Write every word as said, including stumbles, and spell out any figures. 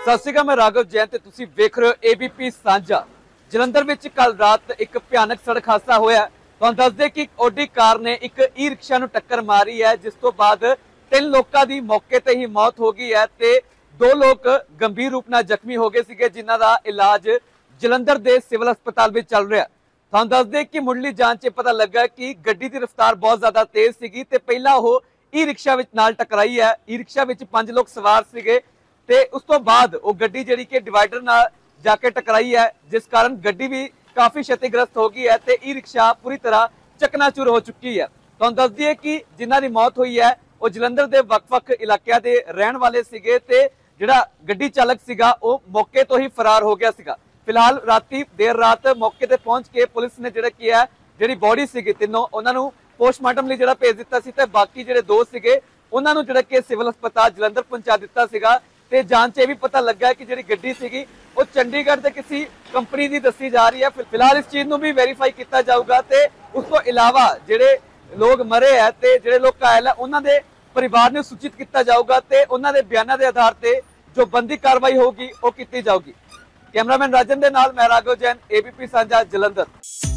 ਸਤਿ ਸ਼੍ਰੀ ਅਕਾਲ, मैं राघव जैन ਤੇ ਤੁਸੀਂ ਵੇਖ ਰਹੇ ਹੋ एबीपी ਸਾਂਝਾ। ਜਲੰਧਰ ਵਿੱਚ ਕੱਲ ਰਾਤ ਇੱਕ ਭਿਆਨਕ ਸੜਕ ਹਾਦਸਾ ਹੋਇਆ। ਤੁਹਾਨੂੰ ਦੱਸ ਦੇ ਕਿ ਓਡੀ ਕਾਰ ਨੇ ਇੱਕ ਈ ਰਿਕਸ਼ਾ ਨੂੰ ਟੱਕਰ ਮਾਰੀ ਹੈ, ਜਿਸ ਤੋਂ ਬਾਅਦ ਤਿੰਨ ਲੋਕਾਂ ਦੀ ਮੌਕੇ ਤੇ ਹੀ ਮੌਤ ਹੋ ਗਈ ਹੈ ਤੇ ਦੋ ਲੋਕ ਗੰਭੀਰ ਰੂਪ ਨਾਲ ਜ਼ਖਮੀ ਹੋ ਗਏ ਸੀਗੇ, ਜਿਨ੍ਹਾਂ ਦਾ ਇਲਾਜ ਜਲੰਧਰ ਦੇ ਸਿਵਲ ਹਸਪਤਾਲ ਵਿੱਚ ਚੱਲ ਰਿਹਾ। ਤੁਹਾਨੂੰ ਦੱਸ ਦੇ ਕਿ ਮੁੱਢਲੀ ਜਾਂਚ 'ਚ ਪਤਾ ਲੱਗਾ ਕਿ ਗੱਡੀ ਦੀ ਰਫ਼ਤਾਰ ਬਹੁਤ ਜ਼ਿਆਦਾ ਤੇਜ਼ ਸੀਗੀ ਤੇ ਪਹਿਲਾਂ ਉਹ ਈ ਰਿਕਸ਼ਾ ਵਿੱਚ ਨਾਲ ਟਕਰਾਈ ਹੈ। ਈ ਰਿਕਸ਼ਾ ਵਿੱਚ ਪੰਜ ਲੋਕ ਸਵਾਰ ਸੀਗੇ ਤੇ ਉਸ ਤੋਂ ਬਾਅਦ ਉਹ ਗੱਡੀ ਜਿਹੜੀ ਕਿ ਡਿਵਾਈਡਰ ਨਾਲ ਜਾ ਕੇ ਟਕਰਾਈ ਹੈ, ਜਿਸ ਕਾਰਨ ਗੱਡੀ ਵੀ ਕਾਫੀ क्षतिग्रस्त हो गई है ते ई रिक्शा पूरी तरह चकनाचूर हो चुकी है। तो दस दिए कि जिन्हां दी मौत हुई है वो जलंधर के वक-वक इलाकों के रहन वाले सीगे ते जिहड़ा गड्डी चालक सीगा वो मौके तो ही फरार हो गया सीगा। फिलहाल राती देर रात मौके ते पहुंच के पुलिस ने जिहड़ा किया जिहड़ी बॉडी सीगी तीनों उन्हां नूं पोस्टमार्टम लई जिहड़ा भेज दित्ता सी ते बाकी जिहड़े दो सीगे उन्हां नूं जिहड़ा कि सिविल हस्पताल जलंधर पहुंचा दित्ता सीगा। ते जांच ये भी पता लगा कि जिहड़ी गड्डी सीगी वो चंडीगढ़ के किसी कंपनी की दसी जा रही है। फिलहाल इस चीज़ को भी वेरीफाई किया जाऊगा ते उस तो इलावा जिहड़े लोग मरे है ते जिहड़े लोग घायल है उन्हां दे परिवार ने सूचित किया जाऊगा ते उन्हां दे बयानों के आधार पर जो बनती कार्रवाई होगी वो की जाऊगी। कैमरामैन राजन दे नाल मैं राघव जैन, एबीपी साझा जलंधर।